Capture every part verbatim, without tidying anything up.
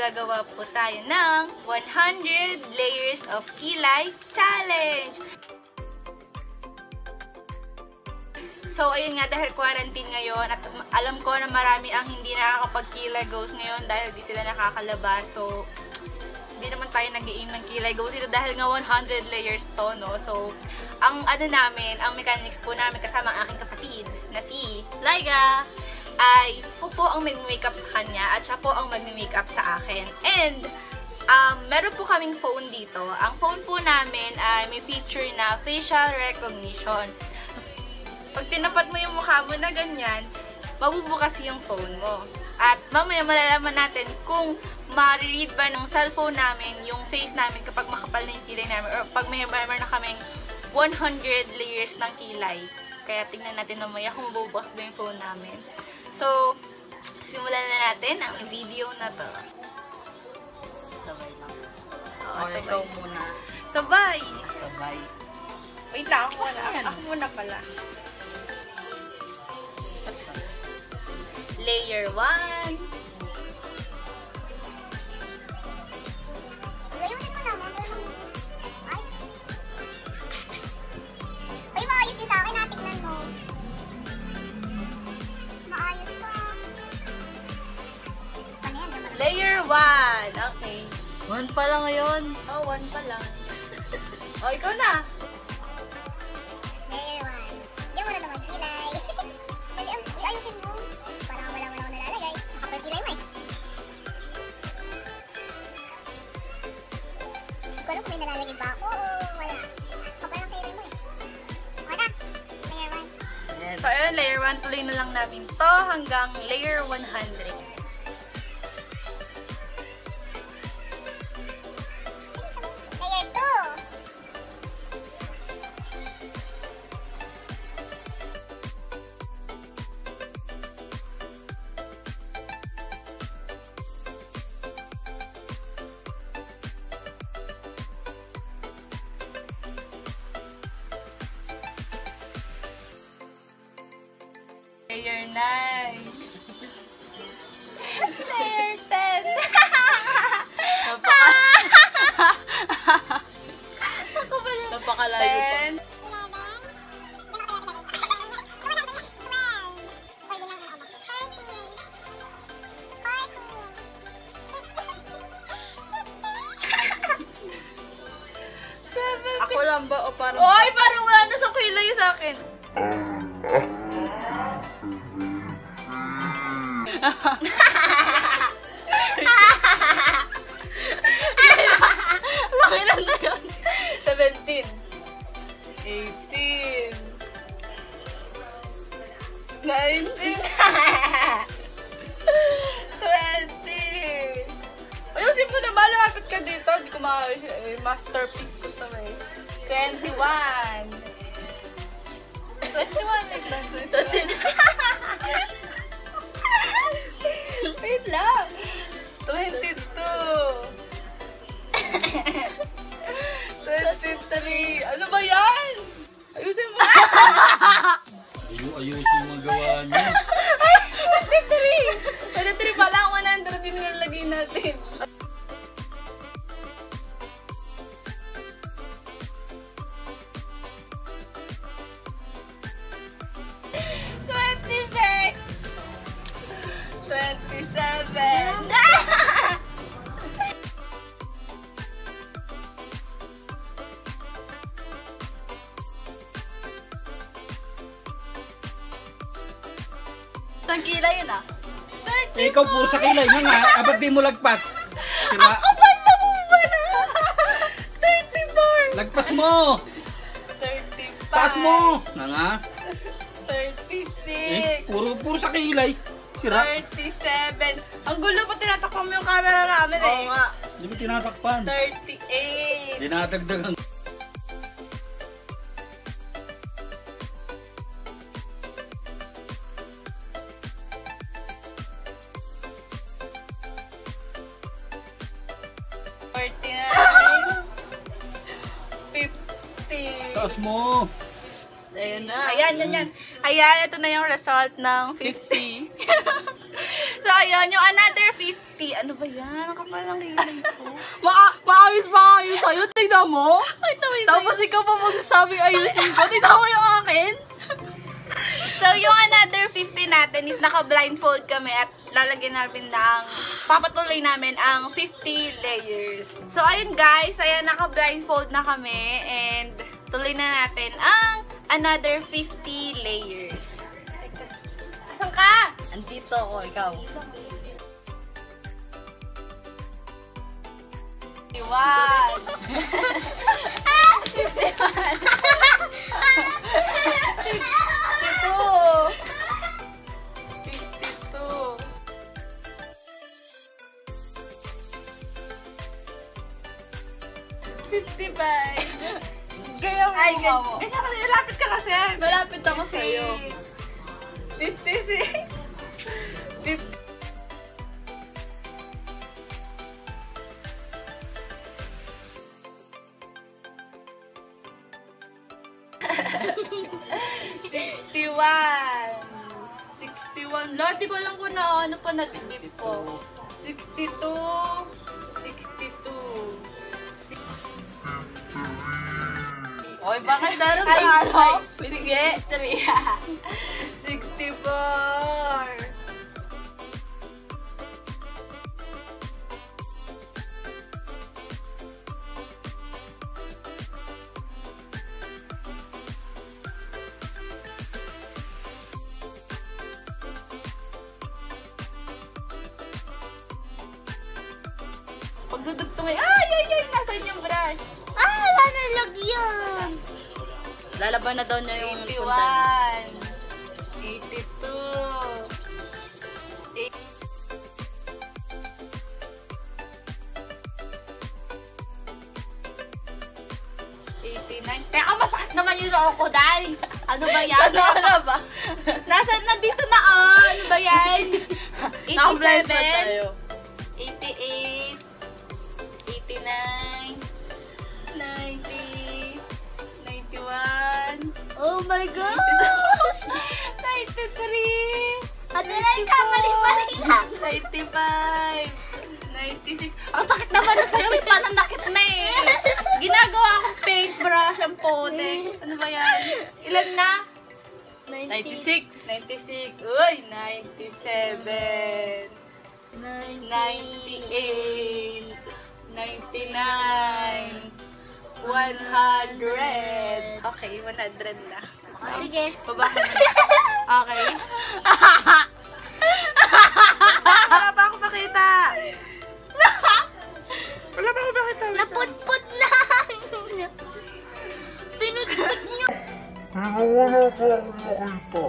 gagawa po tayo ng one hundred layers of kilay challenge. So, ayun nga, dahil quarantine ngayon, at alam ko na marami ang hindi nakakapag-kilay goals ngayon dahil di sila nakakalabas. So, hindi naman tayo nag-i-aim ng kilay goals dito dahil nga one hundred layers to, no? So, ang ano namin, ang mechanics po namin kasama ang aking kapatid na si Laika, ay ako po ang mag-makeup sa kanya at siya po ang mag-makeup sa akin. And, um, meron po kaming phone dito. Ang phone po namin ay may feature na facial recognition. Pag tinapat mo yung mukha mo na ganyan, mabubukas yung phone mo. At mamaya malalaman natin kung ma-read ba ng cellphone namin yung face namin kapag makapal na yung kilay namin or pag may meron na kaming one hundred layers ng kilay. Kaya tingnan natin mamaya kung mabubukas ba yung phone namin. So, simulan na natin ang video na to. Sabay lang. Oo, O, ikaw muna. Sabay! Sabay. Wait lang, ako muna. Ako muna pala. Layer one. Layunin mo naman. Ay. Ay, maayos din sa akin. Natignan mo. Maayos pa. Ano yan? Layer one. Okay. One pa lang ngayon. Oh, one pa lang. Oh, ikaw na. Layer one. Hindi mo na naman kilay. Dali, ay, ayusin mo. Parang wala mo na ako nalalagay. Nakapagkilay mo eh. Hindi ko alam kung may nalalagay ba ako o wala. Kapal ang kilay mo eh. Okay na. Layer one. Yes. So, ayun, layer one. Tuloy na lang namin to hanggang layer one hundred. Layer two. Layer nine. Layer ten. Napaka... Napakalayo pa. ten. seven. Ako lang ba o parang... Oy, parang wala na sa kilay sa akin. Laki lang na yun. seventeen. eighteen. nineteen. twenty. Ayusin mo na, malapit ka dito. Hindi ko ma-masterpiece ko ito eh. twenty-one. twenty-one. Wait lang. twenty-two. twenty-three. Ano ba yan? Ayusin mo. Ayusin yung magawa niyo. twenty-three. twenty-three pa lang. one hundred yung nilalagay natin. twenty-six. twenty-seven. Saan kila yun ah? Eh, ikaw puro sa kilay mo nga. Abat di mo lagpas. Sira. Kapal na mo ba na? thirty-four. Lagpas mo. thirty-five. Taas mo. Na nga. thirty-six. Eh, puro, puro sa kilay. Sira. thirty-seven. Ang gulo pa tinatakpan mo yung camera namin eh. Oo nga. Di ba tinatakpan? thirty-eight. Dinadagdagan. forty-nine. fifty. Taas mo. Ayan na. Ayan, yan, yan. Ayan, ito na yung result ng fifty. So, ayun, yung another fifty. Ano ba yan? Ang kapal ng kilay ko. Ma maayos maayos sa'yo, tignan mo. Ay, tapos ikaw pa magsasabing ayusin ko, tignan mo yung akin. So, yung another fifty natin is naka-blindfold kami at lalagyan namin ng, papatuloy namin ang fifty layers. So, ayun guys, ayan, naka-blindfold na kami and tuloy na natin ang another fifty layers. Asan ka? Andito ako, ikaw. Iwan! fifty-one! fifty-two! fifty-two! fifty-five! Gaya mo Ay, mukha mo. ganyan kasi, lapit ka kasi. Malapit ako sa'yo. fifty-six! fifty sixty-one! sixty-one! Lord, di ko alam kung na ano pa natibip ko. sixty-two! sixty-two! Oy, bakit daro Ay, sa ano? sige, three. sixty-four! Pagdudugtong ay, ay, ay, ay, nasan yung brush? Ah, wala na lagyan. Lalaban na daw niya yung punta. eighty-one, eighty-two, eighty-nine. Teka, masakit naman yung loob ko, Day. Ano ba yan? Ano ba? Nasa, nandito na, oh. Ano ba yan? Naka-blindfold eighty-seven, tayo. eighty-eight, eighty-nine, ninety, ninety-one, Oh my gosh! ninety-three, Ate Lai, kamali-mali na. ninety-five, ninety-six. Ang sakit naman na sa'yo, may pananakit na eh. Ginagawa akong paintbrush ang pote. Ano ba yan? Ilan na? ninety-six. ninety-six. Uy, ninety-seven. ninety-eight. ninety-nine. one hundred. Okay, one hundred na. Sige. Baba ka na. Okay. Wala pa ako makita. Wala pa ako makita. Naputput na. Pinutput nyo. Wala pa akong makita.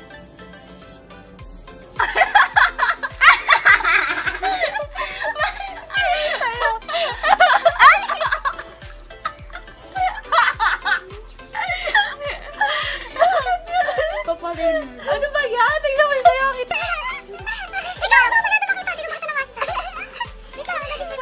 Paparin. Ano ba yan? Tingnan mo yung sayo kita. Ikaw, wala na makita. Hindi mo makita naman. Ikaw, wala dito.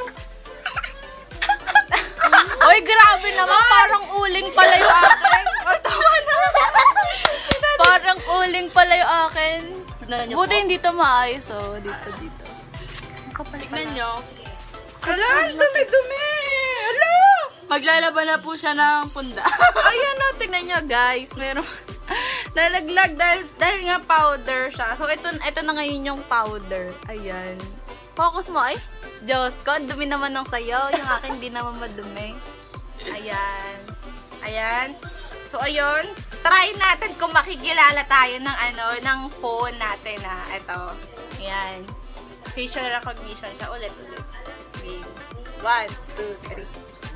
Oy, grabe naman. Parang uling pala yung akin. Oh, tama na. Parang uling pala yung akin. Buti hindi ito maayos, oh. Dito, dito. Tignan nyo. Ala, dumi-dumi. Ala. Maglalaban na po siya ng punda. Ayan, oh. Tignan nyo, guys. Meron. Nalaglag dahil, dahil nga powder siya. So, ito, ito na ngayon yung powder. Ayan. Focus mo, ay. Diyos ko, dumi naman ng sayo. Yung akin, hindi naman madumi. Ayan. Ayan. So, ayun. Try natin kung makikilala tayo ng ano, ng phone natin, ha. Ito. Ayan. Facial recognition siya. Ulit, ulit. Okay. One, two, three.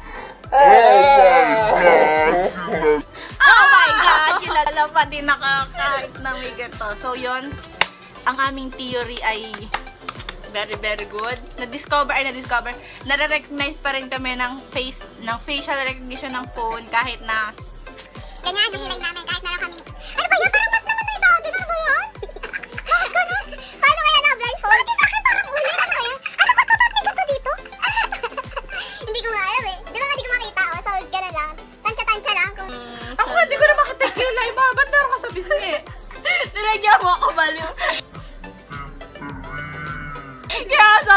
Oh my God! Kilala pa din nakakahit na may ganito. So, yun. Ang aming theory ay very, very good. Na-discover, ay na-discover. Nare-recognize pa rin kami ng face, ng facial recognition ng phone kahit na Ganyan, yung hilay namin kahit meron kaming... Ano ba yan? Parang mas naman na sa atin. Ano ba yan? Ganun? Paano kaya na blindfold? Hindi sa akin parang ulit. Ano ba yan? Ano ba tapos may ganito dito? Hindi ko nga alam eh. Di ba nga di ko makita? O, so gano'n lang. Tansya-tansya lang kung... ako hindi ko na makita yung kilay. Babandaro ka sa bisi. Nilagyan mo ako baliw.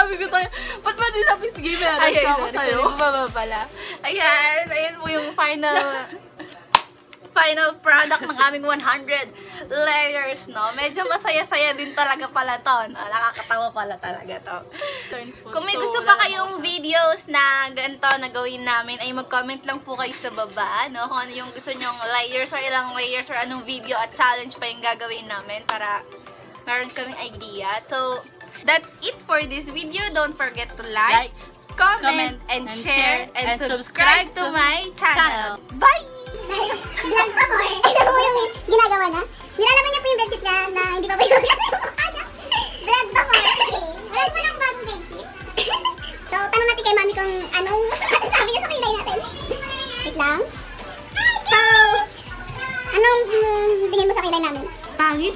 sabi ko sa'yo, ba't ba di sabi, sige, meron Ayan, ako sa'yo? Bumaba pala. Ayan, ayan po yung final final product ng aming one hundred layers, no? Medyo masaya-saya din talaga pala to, no? Nakakatawa pala talaga to. Kung may gusto pa kayong videos na ganito na gawin namin, ay mag-comment lang po kayo sa baba, no? Kung ano yung gusto nyong layers or ilang layers or anong video at challenge pa yung gagawin namin para meron kaming idea. So, that's it for this video. Don't forget to like, Like, comment, comment, and, and share, share, and, and subscribe, subscribe to to my channel. channel. Bye! Vlog pa more. Ito po yung ginagawa na. Nilalaman niya po yung bedsheet niya na hindi pa pa yung vlog pa more. Wala po ng bagong bedsheet. So, tanong natin kay mami kung anong sabi niya sa kilay natin. Wait lang. So, anong mm, tingin mo sa kilay namin? Pangit?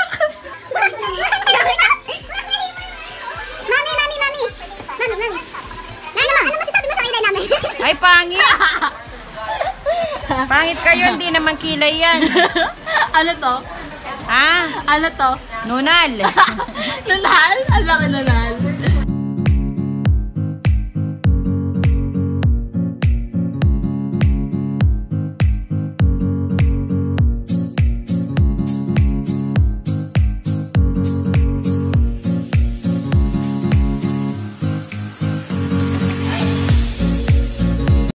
Mami, mami, mami. Mami, mami. Ano mo? Ano masasabi mo sa kilay namin? Ay, pangit! Pangit kayo, hindi naman kilay yan. Ano to? Ha? Ano to? Nunal. Nuna.